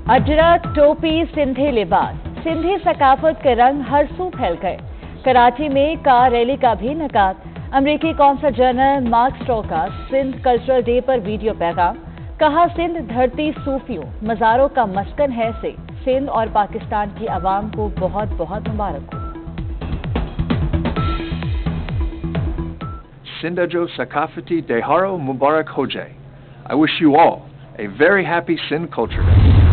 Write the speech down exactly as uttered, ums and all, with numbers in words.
अजरा टोपी सिंधी लिबास, सिंधी सकाफत के रंग हर सू फैल गए। कराची में कार रैली का भी इनेकाद। अमरीकी कौंसल जनरल मार्क स्ट्रो का सिंध कल्चरल डे पर वीडियो पैगाम। कहा, सिंध धरती सूफियों मज़ारों का मस्कन है से सिंध और पाकिस्तान की आवाम को बहुत बहुत मुबारक हो। Sindh jo Sakafati Deharo Mubarak Ho Jai. I wish you all a very happy Sindh Culture Day.